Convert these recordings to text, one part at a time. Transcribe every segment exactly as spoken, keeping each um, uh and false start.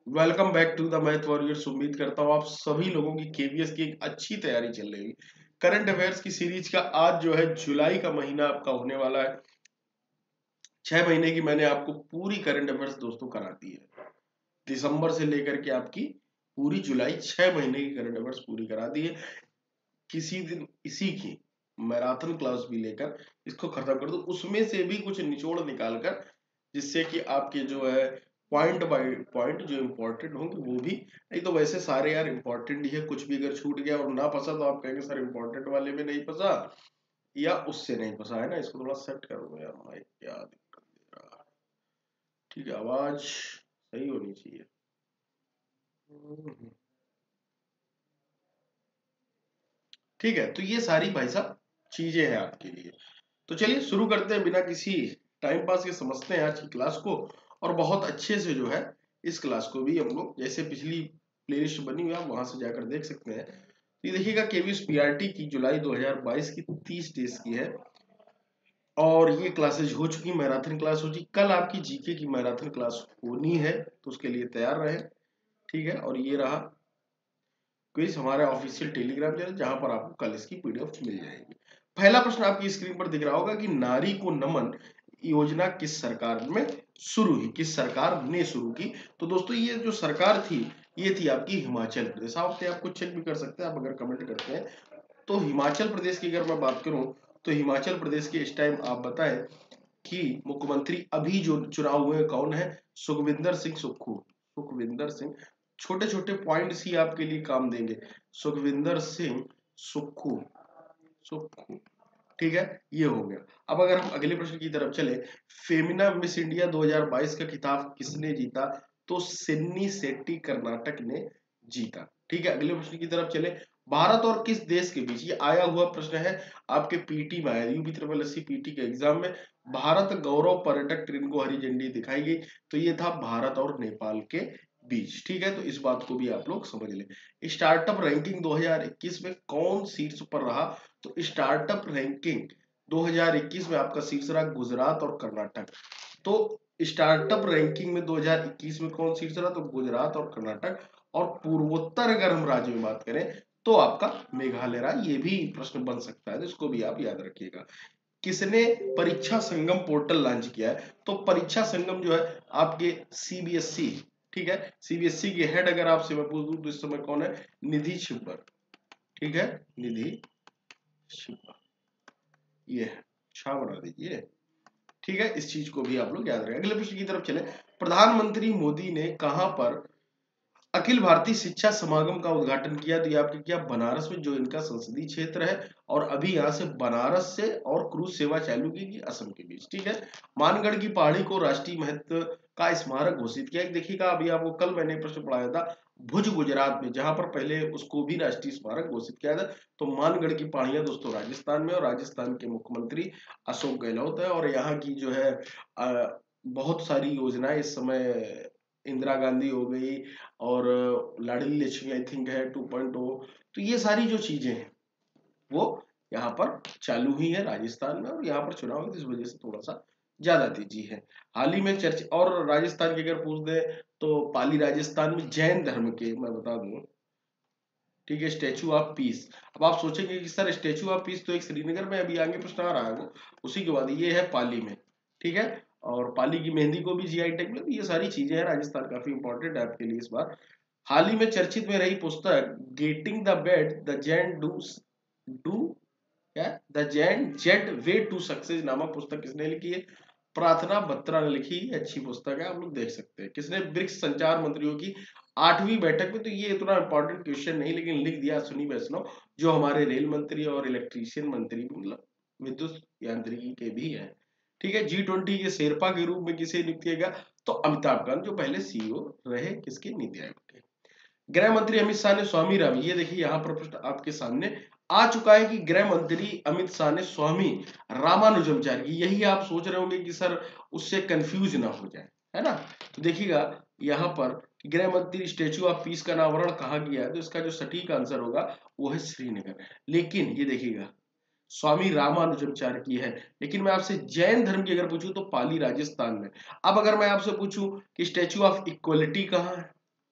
Welcome back to the math warriors. उम्मीद करता हूँ आप सभी लोगों की केवीएस की एक अच्छी तैयारी चल रही है। करंट अफेयर्स की सीरीज का आज जो है जुलाई का महीना आपका होने वाला है। छह महीने की मैंने आपको पूरी करंट अफेयर्स दोस्तों करा दी है। दिसंबर से लेकर के आपकी पूरी जुलाई छह महीने की करंट अफेयर्स पूरी करा दी है। किसी दिन इसी की मैराथन क्लास भी लेकर इसको खत्म कर दो, उसमें से भी कुछ निचोड़ निकाल कर, जिससे कि आपके जो है पॉइंट बाय पॉइंट जो इम्पोर्टेंट होंगे वो भी। नहीं तो वैसे सारे यार इम्पोर्टेंट ही है, कुछ भी अगर छूट गया और ना फंसा तो आप कहेंगे सर इम्पोर्टेंट वाले में नहीं फंसा या उससे नहीं फंसा है ना। इसको थोड़ा सेट करो यार, माइक क्या दिक्कत दे रहा है। ठीक है, आवाज सही होनी चाहिए। ठीक है, तो ये सारी भाई साहब चीजें हैं आपके लिए। तो चलिए शुरू करते हैं बिना किसी टाइम पास के, समझते हैं आज की क्लास को। और बहुत अच्छे से जो है इस क्लास को भी हम लोग, जैसे पिछली प्लेलिस्ट बनी हुई है आप वहां से जाकर देख सकते हैं। तो ये देखिएगा केवीएस पीआरटी की जुलाई दो हज़ार बाईस की तीस डेज की है और ये क्लासेज हो चुकी, मैराथन क्लास हो चुकी। कल आपकी जीके की मैराथन क्लास होनी है तो उसके लिए तैयार रहे। ठीक है, और ये रहा क्विज हमारा ऑफिशियल टेलीग्राम चैनल, जहां पर आपको कल इसकी पीडीएफ मिल जाएगी। पहला प्रश्न आपकी स्क्रीन पर दिख रहा होगा कि नारी को नमन योजना किस सरकार में शुरू हुई, किस सरकार ने शुरू की। तो दोस्तों ये जो सरकार थी ये थी आपकी हिमाचल प्रदेश। आप आपको चेक भी कर सकते हैं आप अगर कमेंट करते हैं तो। हिमाचल प्रदेश की अगर मैं बात करूं तो हिमाचल प्रदेश के इस टाइम आप बताएं कि मुख्यमंत्री अभी जो चुनाव हुए कौन है? सुखविंदर सिंह सुक्खू। सुखविंदर सिंह, छोटे छोटे पॉइंट्स ही आपके लिए काम देंगे। सुखविंदर सिंह सुक्खू, सुक्खू। ठीक है, ये हो गया। अब अगर हम अगले प्रश्न की तरफ चले, फेमिना मिस इंडिया दो हज़ार बाईस का खिताब किसने जीता? तो सिन्नी शेट्टी कर्नाटक ने जीता। ठीक है, अगले प्रश्न की तरफ चले। भारत और किस देश के बीच, ये आया हुआ प्रश्न है आपके पीटी में आया, UP triple S C PT के एग्जाम में। भारत गौरव पर्यटक ट्रेन को हरी झंडी दिखाई गई, तो ये था भारत और नेपाल के बीच। ठीक है, तो इस बात को भी आप लोग समझ लें। स्टार्टअप रैंकिंग दो हज़ार इक्कीस में कौन शीर्ष पर रहा? तो स्टार्टअप रैंकिंग दो हज़ार इक्कीस में आपका शीर्ष रहा गुजरात और कर्नाटक। तो स्टार्टअप रैंकिंग में दो हज़ार इक्कीस में कौन शीर्ष रहा? तो गुजरात और कर्नाटक। और पूर्वोत्तर अगर हम राज्य में बात करें तो आपका मेघालय रहा। ये भी प्रश्न बन सकता है, तो इसको भी आप याद रखिएगा। किसने परीक्षा संगम पोर्टल लॉन्च किया है? तो परीक्षा संगम जो है आपके सीबीएसई। ठीक है, सीबीएसई के हेड अगर आपसे मैं पूछ दूं तो इस समय कौन है? निधि छिब्बर। ठीक है, निधि छिब्बर, ये है, छा बना दीजिए। ठीक है, इस चीज को भी आप लोग याद रखें। अगले प्रश्न की तरफ चले। प्रधानमंत्री मोदी ने कहां पर अखिल भारतीय शिक्षा समागम का उद्घाटन किया? तो ये आपके क्या बनारस में, जो इनका संसदीय क्षेत्र है। और अभी यहाँ से बनारस से और क्रूज सेवा चालू की असम के बीच। ठीक है, मानगढ़ की पहाड़ी को राष्ट्रीय महत्व का स्मारक घोषित किया। देखिएगा अभी आपको कल मैंने प्रश्न पढ़ाया था, भुज गुजरात में, जहां पर पहले उसको भी राष्ट्रीय स्मारक घोषित किया था। तो मानगढ़ की पहाड़ियां दोस्तों राजस्थान में, और राजस्थान के मुख्यमंत्री अशोक गहलोत है। और यहाँ की जो है आ, बहुत सारी योजनाएं इस समय, इंदिरा गांधी हो गई और लाडली लक्ष्मी आई थिंक है टू पॉइंट ओ। तो ये सारी जो चीजें हैं वो यहाँ पर चालू हुई है राजस्थान में, और यहाँ पर चुनाव है, तो इस वजह से थोड़ा सा ज्यादा तेजी है। हाल ही में चर्चा, और राजस्थान की अगर पूछ दे तो पाली राजस्थान में जैन धर्म के मैं बता दूं। ठीक है, स्टेचू ऑफ पीस। अब आप सोचेंगे कि सर स्टेचू ऑफ पीस तो एक श्रीनगर में अभी आगे प्रश्न आ रहा है, वो उसी के बाद ये है पाली में। ठीक है, और पाली की मेहंदी को भी जीआई टैग मिला। ये सारी चीजें हैं, राजस्थान काफी इंपॉर्टेंट है आपके लिए इस बार। हाल ही में चर्चित में रही पुस्तक getting the bet the Zen डू डू क्या द जैन जेट वे टू सक्सेस नामक पुस्तक किसने लिखी है? प्रार्थना बत्रा ने लिखी। अच्छी पुस्तक है, आप लोग देख सकते हैं। किसने? ब्रिक्स संचार मंत्रियों की आठवीं बैठक में। तो ये इतना इंपॉर्टेंट क्वेश्चन नहीं, लेकिन लिख दिया सुनी वैष्णव, जो हमारे रेल मंत्री और इलेक्ट्रीशियन मंत्री, मतलब विद्युत यांत्रिकी के भी है। ठीक है, जी ट्वेंटी के शेरपा के रूप में किसे नियुक्त किया गया? तो अमिताभ कांत, जो पहले सीईओ रहे किसके? नीति आयोग के। गृह मंत्री अमित शाह ने स्वामी राम, ये देखिए यहाँ पर प्रश्न आपके सामने आ चुका है कि गृह मंत्री अमित शाह ने स्वामी रामानुजमचार्य की। यही आप सोच रहे होंगे कि सर उससे कंफ्यूज ना हो जाए, है ना। तो देखिएगा यहाँ पर गृह मंत्री स्टेचू ऑफ पीस का अनावरण कहाँ किया है? तो इसका जो सटीक आंसर होगा वो है श्रीनगर। लेकिन ये देखिएगा स्वामी रामानुजमचार्य की है। लेकिन मैं आपसे जैन धर्म की अगर पूछूं तो पाली राजस्थान में। अब अगर मैं आपसे पूछूं कि स्टेचू ऑफ इक्वलिटी कहाँ है?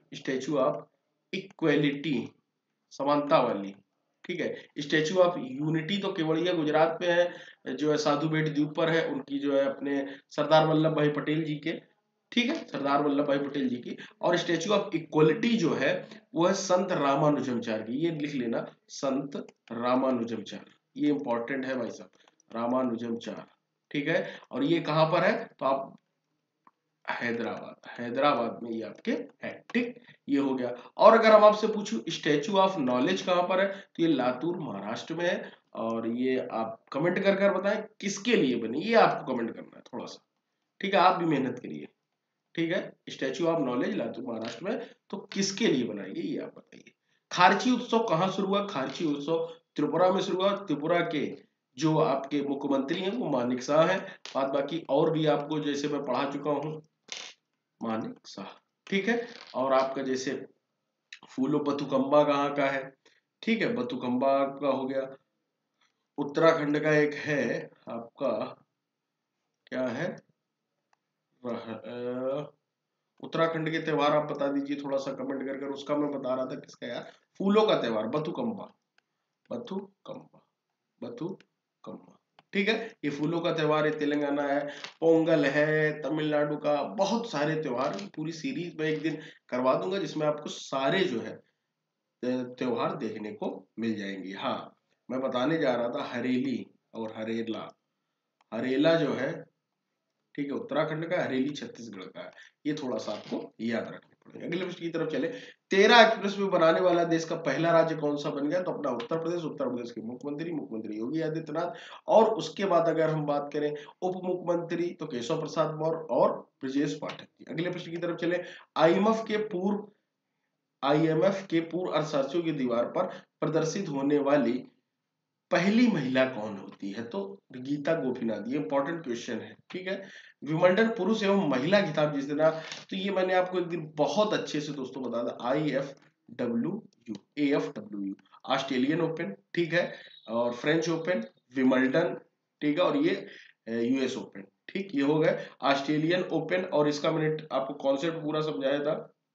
स्टैचू ऑफ इक्वेलिटी, समानता वाली, ठीक है। स्टैचू ऑफ यूनिटी तो केवड़िया गुजरात में है, जो है साधु बेट द्वीप पर है, उनकी जो है अपने सरदार वल्लभ भाई पटेल जी के, ठीक है, सरदार वल्लभ भाई पटेल जी की। और स्टैचू ऑफ इक्वलिटी जो है वो है संत रामानुजमचार्य की, ये लिख लेना, संत रामानुजमचार्य, ये इंपॉर्टेंट है भाई साहब, रामानुजमचार्य, ठीक है। और ये कहां पर है, तो आप हैदराबाद, हैदराबाद में ये आपके है, ठीक, ये हो गया। और अगर हम आपसे पूछूं स्टैचू ऑफ नॉलेज कहां पर है, तो ये लातूर महाराष्ट्र में है। और ये आप कमेंट कर कर बताएं किसके लिए बनी, ये आपको कमेंट करना है थोड़ा सा, ठीक है, आप भी मेहनत करिए, ठीक है। Statue of knowledge Latur Maharashtra में, तो किसके लिए बनाई गई ये आप बताइए। खारची उत्सव कहां शुरू हुआ, खारची उत्सव त्रिपुरा में शुरू हुआ, त्रिपुरा के जो आपके मुख्यमंत्री हैं वो मानिक शाह हैं। बाद बाकी और भी आपको जैसे मैं पढ़ा चुका हूं, मानिक शाह, ठीक है। और आपका जैसे फूलो बथुकंबा कहाँ का है, ठीक है, बथुकंबा का हो गया, उत्तराखंड का एक है आपका, क्या है, उत्तराखंड के त्योहार आप बता दीजिए थोड़ा सा कमेंट कर कर, उसका मैं बता रहा था किसका यार, फूलों का त्योहार बथुकंबा, बथुकंबा, बथुकंबा, ठीक है, ये फूलों का त्योहार है, तेलंगाना है, पोंगल है, तमिलनाडु का, बहुत सारे त्योहार, पूरी सीरीज में एक दिन करवा दूंगा जिसमें आपको सारे जो है त्योहार देखने को मिल जाएंगे। हाँ, मैं बताने जा रहा था हरेली और हरेला, हरेला जो है, ठीक है, उत्तराखंड का, हरेली छत्तीसगढ़ का है, ये थोड़ा सा आपको याद रखना पड़ेगा। अगले प्रश्न की तरफ चले, तेरह एक्सप्रेस वे बनाने वाला देश का पहला राज्य कौन सा बन गया, तो अपना उत्तर प्रदेश, उत्तर प्रदेश के मुख्यमंत्री मुख्यमंत्री योगी आदित्यनाथ। और उसके बाद अगर हम बात करें उप मुख्यमंत्री, तो केशव प्रसाद मौर्य और ब्रजेश पाठक की। अगले प्रश्न की तरफ चले, आईएमएफ के पूर्व आईएमएफ के पूर्व अर्थशास्त्रियों की दीवार पर प्रदर्शित होने वाली पहली महिला कौन होती है, तो गीता गोपीनाथ, ये इंपॉर्टेंट क्वेश्चन है, ठीक है। विमल्डन पुरुष एवं महिला खिताब जिस दिन, तो ये मैंने आपको एक दिन बहुत अच्छे से दोस्तों बता था, I F W U, A F W U, Australian open, ठीक है, और फ्रेंच ओपन, विमल्डन, ठीक है, और ये यूएस ओपन, ठीक, ये हो गए ऑस्ट्रेलियन ओपन। और इसका मैंने आपको कॉन्सेप्ट पूरा समझाया था,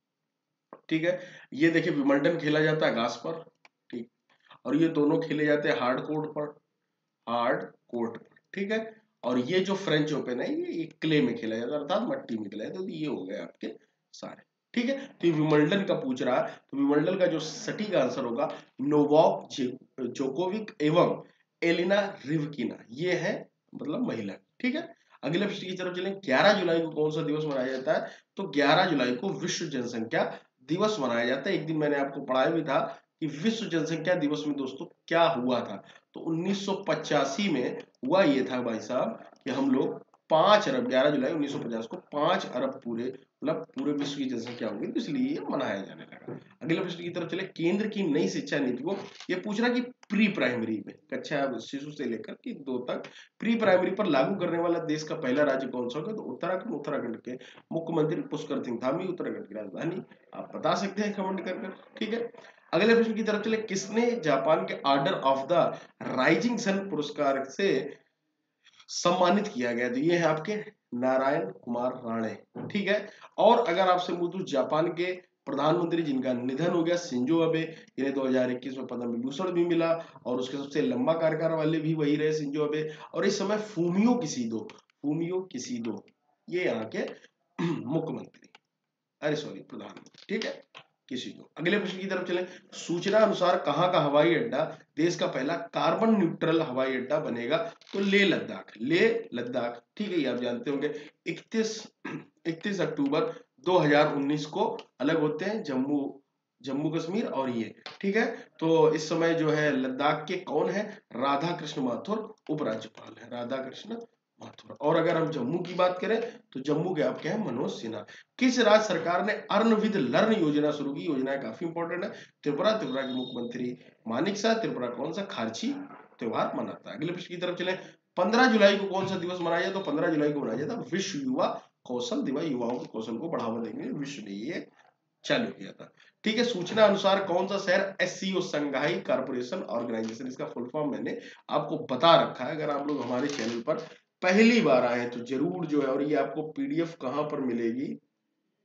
ठीक है। ये देखिए विमल्डन खेला जाता है घास पर, ठीक, और ये दोनों खेले जाते हैं हार्ड कोर्ट पर, हार्ड कोर्ट पर, ठीक है। और ये जो फ्रेंच ओपन है ये क्ले में खेला जाता है, अर्थात मट्टी में खेला जाता है। तो ये हो गए आपके सारे, ठीक है। तो विमल्डन का पूछ रहा है, तो विमल्डन का जो सटीक आंसर होगा नोवाक जोकोविक एवं एलिना रिवकिना, ये है मतलब महिला, ठीक है। अगले प्रश्न की तरफ चलें, ग्यारह जुलाई को कौन सा दिवस मनाया जाता है, तो ग्यारह जुलाई को विश्व जनसंख्या दिवस मनाया जाता है। एक दिन मैंने आपको पढ़ाया भी था कि विश्व जनसंख्या दिवस में दोस्तों क्या हुआ था, तो उन्नीस सौ पचासी में हुआ ये था भाई साहब कि हम लोग पांच अरब, ग्यारह जुलाई उन्नीस सौ पचास को पांच अरब पूरे मतलब पूरे विश्व की जनसंख्या होगी, तो इसलिए ये मनाया जाने लगा। अगले प्रश्न की तरफ चले, केंद्र की नई शिक्षा नीति को, ये पूछ रहा कि प्री प्राइमरी में, कक्षा शिशु से लेकर के दो तक प्री प्राइमरी पर लागू करने वाला देश का पहला राज्य कौन सा होगा, तो उत्तराखंड। उत्तराखंड के मुख्यमंत्री पुष्कर सिंह धामी, उत्तराखंड की राजधानी आप बता सकते हैं कमेंट कर कर, ठीक है। अगले प्रश्न की तरफ चले, किसने जापान के order of the rising sun पुरस्कार से सम्मानित किया गया, तो ये है आपके नारायण कुमार राणे, ठीक है। और अगर आपसे पूछूं जापान के प्रधानमंत्री जिनका निधन हो गया, शिंजो अबे, इन्हें दो हज़ार इक्कीस में पद्म विभूषण भी मिला, और उसके सबसे लंबा कार्यकाल वाले भी वही रहे शिंजो अबे। और इस समय फूमियो किसीदो, फूमियो किसीदो ये यहाँ के मुख्यमंत्री, अरे सॉरी प्रधानमंत्री, ठीक है, किसी को। अगले प्रश्न की तरफ चलें, सूचना अनुसार कहां का हवाई अड्डा देश का पहला कार्बन न्यूट्रल हवाई अड्डा बनेगा, तो लेह लद्दाख, लेह लद्दाख, ठीक है, ये आप जानते होंगे। इकतीस इकतीस अक्टूबर दो हज़ार उन्नीस को अलग होते हैं जम्मू जम्मू कश्मीर और ये, ठीक है। तो इस समय जो है लद्दाख के कौन है, राधा कृष्ण माथुर उपराज्यपाल है, राधा कृष्ण माथुर। और अगर हम जम्मू की बात करें तो जम्मू के आपके हैं मनोज सिन्हा। किस राज्य सरकार ने अर्न विद लर्न योजना शुरू की, योजना काफी इंपॉर्टेंट है, त्रिपुरा, त्रिपुरा के मुख्यमंत्री मानिक शाह। त्रिपुरा कौन सा खारची त्योहार मनाता है। अगले प्रश्न की तरफ चले, पंद्रह जुलाई को कौन सा दिवस मनाया जाता, तो पंद्रह जुलाई को मनाया जाता विश्व युवा कौशल दिवस, युवाओं के कौशल को बढ़ावा देंगे विश्व ने ये चालू किया था, ठीक है। सूचना अनुसार कौन सा शहर एससीओ संघाई कारपोरेशन ऑर्गेनाइजेशन, इसका फुल फॉर्म मैंने आपको बता रखा है। अगर आप लोग हमारे चैनल पर पहली बार आए हैं तो जरूर जो है, और ये आपको पीडीएफ कहां पर मिलेगी,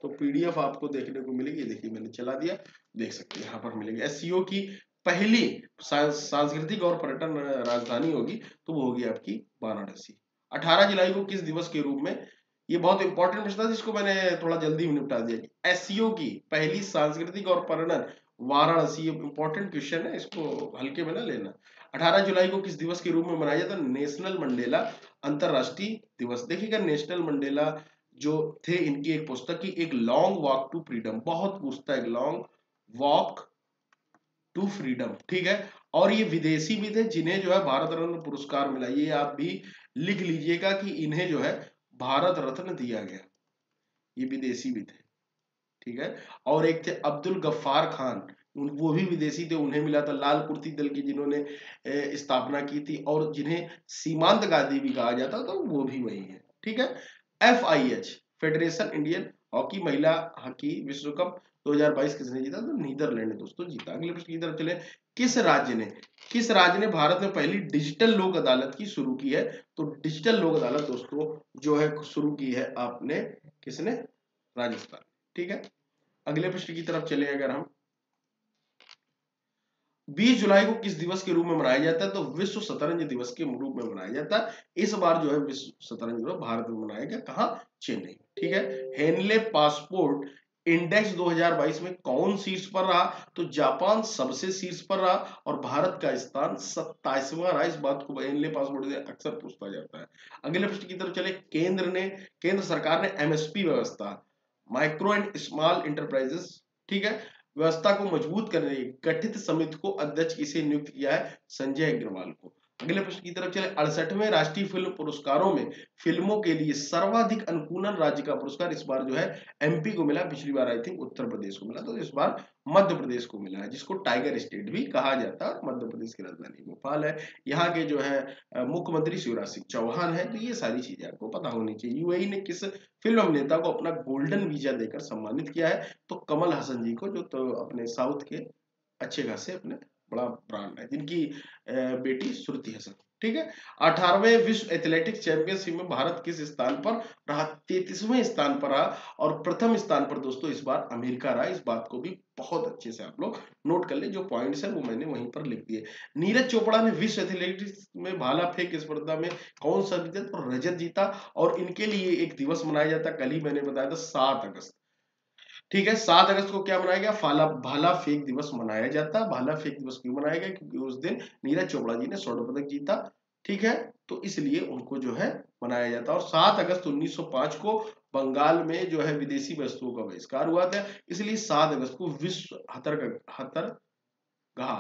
तो पीडीएफ आपको देखने को मिलेगी, देखिए मैंने चला दिया, देख सकते हैं यहाँ पर मिलेगी। एससीओ की पहली सांस्कृतिक और पर्यटन राजधानी होगी तो वो होगी आपकी वाराणसी। अठारह जुलाई को किस दिवस के रूप में, ये बहुत इंपॉर्टेंट प्रश्न था जिसको मैंने थोड़ा जल्दी में निपटा दिया। एससीओ की पहली सांस्कृतिक और पर्यटन वाराणसी, इंपॉर्टेंट क्वेश्चन है, इसको हल्के में ना लेना। अठारह जुलाई को किस दिवस के रूप में मनाया जाता है? नेशनल मंडेला अंतरराष्ट्रीय दिवस। देखिएगा नेशनल मंडेला जो थे, इनकी एक पुस्तक की एक लॉन्ग वॉक टू फ्रीडम, बहुत पूछता है लॉन्ग वॉक टू फ्रीडम, ठीक है। और ये विदेशी भी थे जिन्हें जो है भारत रत्न पुरस्कार मिला, ये आप भी लिख लीजिएगा कि इन्हें जो है भारत रत्न दिया गया, ये विदेशी भी थे, ठीक है। और एक थे अब्दुल गफ्फार खान, वो भी विदेशी थे, उन्हें मिला था लाल कुर्ती दल की जिन्होंने स्थापना की थी और जिन्हें सीमांत गांधी भी कहा जाता, तो वो भी वही है, ठीक है। F I H federation Indian hockey महिला हॉकी विश्व कप दो हज़ार बाईस किसने जीता? तो नीदरलैंड ने दोस्तों जीता। अगले प्रश्न की तरफ चले, किस राज्य ने किस राज्य ने भारत में पहली डिजिटल लोक अदालत की शुरू की है? तो डिजिटल लोक अदालत दोस्तों जो है शुरू की है आपने, किसने? राजस्थान, ठीक है। अगले प्रश्न की तरफ चले अगर हम, बीस जुलाई को किस दिवस के रूप में मनाया जाता है? तो विश्व शतरंज दिवस के रूप में मनाया जाता है। इस बार जो है विश्व शतरंज दिवस भारत में मनाया गया, कहां? चेन्नई, ठीक है। हेनले पासपोर्ट इंडेक्स दो हज़ार बाईस में कौन शीर्ष पर रहा? तो जापान सबसे शीर्ष पर रहा और भारत का स्थान सत्ताईसवां रहा। इस बात को हेनले पासपोर्ट से अक्सर पूछा जाता है। अगले प्रश्न की तरफ चले, केंद्र ने केंद्र सरकार ने एमएसपी व्यवस्था, माइक्रो एंड स्मॉल इंटरप्राइजेस, ठीक है, व्यवस्था को मजबूत करने की गठित समिति को अध्यक्ष किसे नियुक्त किया है? संजय अग्रवाल को। अगले प्रश्न की तरफ चले, अड़सठवें राष्ट्रीय फिल्म पुरस्कारों में फिल्मों के लिए सर्वाधिक अनुकूलन राज्य का पुरस्कार इस बार जो है एमपी को मिला, पिछली बार आई थिंक उत्तर प्रदेश को मिला, तो इस बार मध्य प्रदेश को मिला है, जिसको टाइगर स्टेट भी कहा जाता है। मध्य प्रदेश की राजधानी भोपाल है, यहाँ के जो है मुख्यमंत्री शिवराज सिंह चौहान है। तो ये सारी चीजें आपको पता होनी चाहिए। यूएई ने किस फिल्म अभिनेता को अपना गोल्डन वीजा देकर सम्मानित किया है? तो कमल हसन जी को, जो तो अपने साउथ के अच्छे खासे अपने बड़ा ब्रांड है, जिनकी बेटी श्रुति हसन, ठीक है। अठारहवें विश्व एथलेटिक्स चैंपियनशिप में भारत किस स्थान पर रहा? तैंतीसवें स्थान पर रहा और प्रथम स्थान पर दोस्तों इस बार अमेरिका रहा। इस बात को भी बहुत अच्छे से आप लोग नोट कर ले, जो पॉइंट्स है वो मैंने वहीं पर लिख दिए। नीरज चोपड़ा ने विश्व एथलेटिक्स में भाला फेंक स्पर्धा में कौन सा विजेता और रजत जीता और इनके लिए एक दिवस मनाया जाता, कल ही मैंने बताया था सात अगस्त, ठीक है। सात अगस्त को क्या मनाया गया? भाला भाला फेंक दिवस मनाया जाता। भाला फेंक दिवस क्यों मनाया गया? क्योंकि उस दिन नीरज चोपड़ा जी ने स्वर्ण पदक जीता, ठीक है, तो इसलिए उनको जो है मनाया जाता। और सात अगस्त उन्नीस सौ पाँच को बंगाल में जो है विदेशी वस्तुओं का बहिष्कार हुआ था, इसलिए सात अगस्त को विश्व हथकरघा हथकरघा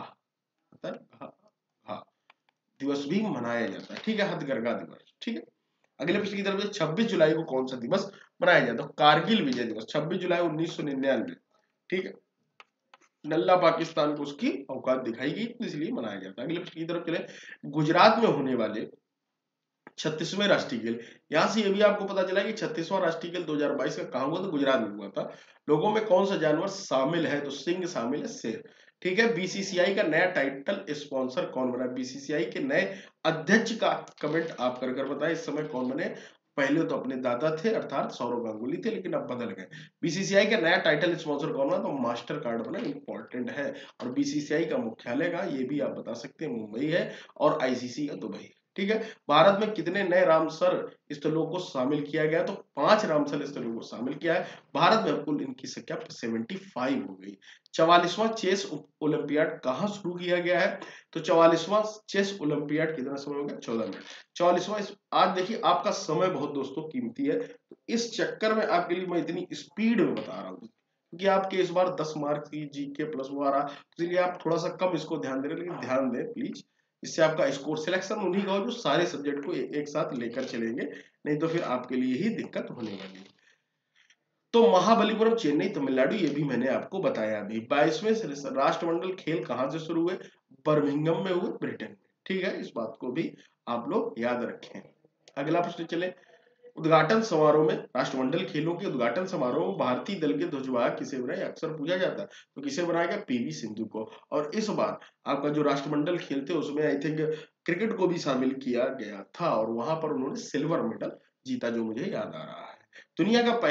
हथकरघा दिवस भी मनाया जाता है, ठीक है, हथकरघा दिवस, ठीक है। अगले प्रश्न की तरफ, छब्बीस जुलाई को कौन सा दिवस मनाया जाता है? कारगिल विजय दिवस, छब्बीस जुलाई उन्नीस सौ निन्यानवे, ठीक है, नल्ला पाकिस्तान को उसकी औकात दिखाई गई, इसलिए मनाया जाता है। अगले प्रश्न की तरफ चले, गुजरात में होने वाले छत्तीसवें राष्ट्रीय खेल, यहां से ये भी आपको पता चला कि छत्तीसवां राष्ट्रीय खेल दो हज़ार बाईस का कहां हुआ? तो गुजरात में हुआ था। लोगों में कौन सा जानवर शामिल है? तो सिंह शामिल है, शेर, ठीक है। बीसीसीआई का नया टाइटल स्पॉन्सर कौन बना? बीसीसीआई के नए अध्यक्ष का कमेंट आप कर कर बताएं, इस समय कौन बने? पहले तो अपने दादा थे अर्थात सौरव गांगुली थे, लेकिन अब बदल गए। बीसीसीआई का नया टाइटल स्पॉन्सर कौन बना? तो मास्टर कार्ड बना, इंपॉर्टेंट है। और बीसीसीआई का मुख्यालय का ये भी आप बता सकते हैं मुंबई है और आईसीसी का दुबई, ठीक है। भारत में कितने नए रामसर स्थलों को शामिल किया गया? तो पांच रामसर स्थलों को शामिल किया है। भारत में कुल इनकी संख्या पचहत्तर हो गई। चवालीसवां चेस ओलंपियाड कहां शुरू किया गया है? तो चवालीसवां चेस ओलंपियाड कितना समय हो गया? चौदह मिनट। चवालीसवां, आज देखिए आपका समय बहुत दोस्तों कीमती है, तो इस चक्कर में आपके लिए मैं इतनी स्पीड में बता रहा हूँ क्योंकि आपके इस बार दस मार्क्स की जीके प्लस वो आ रहा, इसलिए आप थोड़ा सा कम इसको ध्यान दे रहे, लेकिन ध्यान दें प्लीज, इससे आपका स्कोर सिलेक्शन उन्हीं का हो जो सारे सब्जेक्ट को एक साथ लेकर चलेंगे, नहीं तो फिर आपके लिए ही दिक्कत होने वाली है। तो महाबलीपुरम चेन्नई तमिलनाडु, ये भी मैंने आपको बताया अभी। बाईसवें राष्ट्रमंडल खेल कहां से शुरू हुए? बर्मिंघम में हुए, ब्रिटेन में, ठीक है, इस बात को भी आप लोग याद रखें। अगला प्रश्न चले, उद्घाटन समारोह में, राष्ट्रमंडल खेलों के उद्घाटन समारोह में भारतीय दल के ध्वजवाहक किसे बनाया? अक्सर पूछा जाता है, तो किसे बनाया गया? पीवी सिंधु को। और इस बार आपका जो राष्ट्रमंडल खेल थे उसमें आई थिंक क्रिकेट को भी शामिल किया गया था और वहां पर उन्होंने सिल्वर मेडल जीता, जो मुझे याद आ रहा है। दुनिया का पहला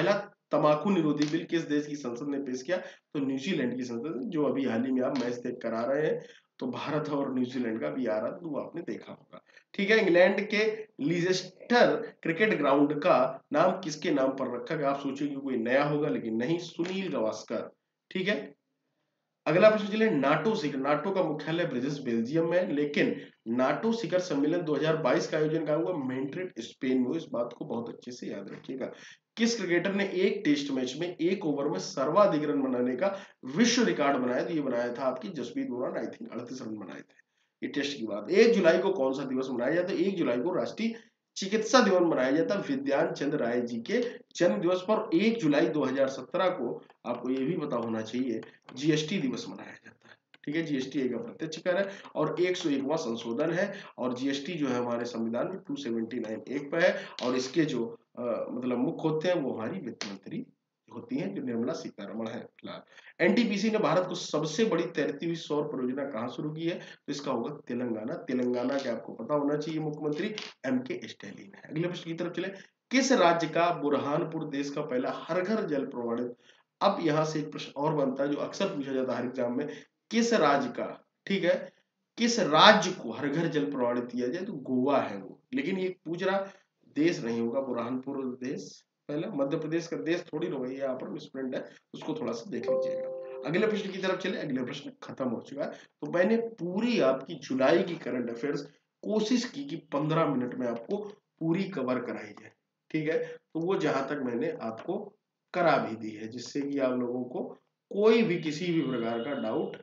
तंबाकू निरोधी बिल किस देश की संसद ने पेश किया? तो न्यूजीलैंड की संसद, जो अभी हाल ही में आप मैच देख कर आ रहे हैं, तो भारत और न्यूजीलैंड का भी आ रहा, तो आपने देखा होगा। ठीक है, इंग्लैंड के लीसेस्टर क्रिकेट ग्राउंड का नाम किसके नाम पर रखा गया? आप सोचेंगे कोई नया होगा, लेकिन नहीं, सुनील गावस्कर। ठीक है, अगला प्रश्न चलिए, नाटो शिखर, नाटो का मुख्यालय ब्रसेल्स बेल्जियम में है, लेकिन नाटो शिखर सम्मेलन दो हज़ार बाईस का आयोजन कहाँ हुआ? मैड्रिड स्पेन में। इस बात को बहुत अच्छे से याद रखिएगा। किस क्रिकेटर ने एक टेस्ट मैच में एक ओवर में सर्वाधिक रन बनाने का विश्व रिकॉर्ड बनाया? तो ये बनाया था आपकी जसप्रीत बुमराह ने, आई थिंक अड़तीस रन बनाए थे। ये टेस्ट की बात। एक जुलाई को कौन सा दिवस मनाया जाता है? एक जुलाई को राष्ट्रीय चिकित्सा दिवस मनाया जाता है विद्यान चंद्र राय जी के जन्म दिवस पर। एक जुलाई दो हज़ार सत्रह को आपको ये भी पता होना चाहिए जीएसटी दिवस मनाया जाता है। ठीक है, जीएसटी एक अप्रत्यक्ष कर है और एक सौ एकवां संशोधन है, और जीएसटी जो है हमारे संविधान में दो सौ उन्यासी एक पे है, और इसके जो आ, मतलब मुख्य होते हैं वो हमारी वित्त मंत्री होती हैं, जो निर्मला सीतारमण है। फिलहाल एनटीपीसी ने भारत को सबसे बड़ी तैरती हुई सौर परियोजना कहाँ शुरू की है? तो इसका होगा तेलंगाना। तेलंगाना के आपको पता होना चाहिए मुख्यमंत्री एम के स्टैलिन है। अगले प्रश्न की तरफ चले, किस राज्य का बुरहानपुर देश का पहला हर घर जल प्रमाणित? अब यहां से एक प्रश्न और बनता है जो अक्सर पूछा जाता है हर एग्जाम में, किस राज्य का, ठीक है, किस राज्य को हर घर जल प्रमाणित किया जाए? तो गोवा है वो, लेकिन ये पूछ रहा देश नहीं होगा बुरहानपुर देश, पहले मध्य प्रदेश का देश थोड़ी ना होगा, यहाँ पर मिसप्रिंट है, उसको थोड़ा सा देख लीजिएगा। अगले प्रश्न की तरफ चले, अगले प्रश्न खत्म हो चुका है। तो मैंने पूरी आपकी जुलाई की करंट अफेयर्स कोशिश की कि पंद्रह मिनट में आपको पूरी कवर कराई जाए। ठीक है, तो वो जहां तक मैंने आपको करा भी दी है, जिससे कि आप लोगों को कोई भी किसी भी प्रकार का डाउट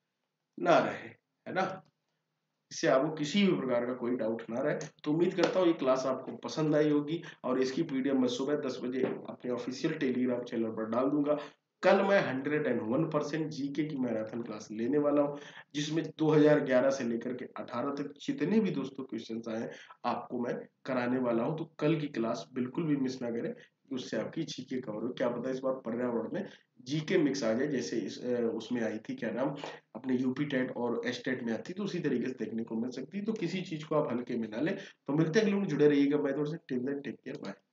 ना रहे, है ना, इससे आपको किसी भी प्रकार का कोई डाउट ना रहे। तो उम्मीद करता हूँ ये क्लास आपको पसंद आई होगी, और इसकी पीडीएफ मैं सुबह दस बजे अपने ऑफिशियल टेलीग्राम चैनल पर डाल दूंगा। कल मैं hundred and one percent GK की मैराथन क्लास लेने वाला हूँ, जिसमें दो हज़ार ग्यारह से लेकर के अठारह तक जितने भी दोस्तों क्वेश्चन आए आपको मैं कराने वाला हूँ। तो कल की क्लास बिल्कुल भी मिस ना करें, उससे आपकी जीके कवर हो। क्या पता इस बार पर्यावरण में जीके मिक्स आ जाए, जैसे इस उसमें आई थी, क्या नाम, अपने यूपी टेट और एस टेट में आती, तो उसी तरीके से देखने को मिल सकती है। तो किसी चीज को आप हल्के में ना लें। तो मिलते हैं, अगले में जुड़े रहिएगा। मैं थोड़ा सा till then take care, bye.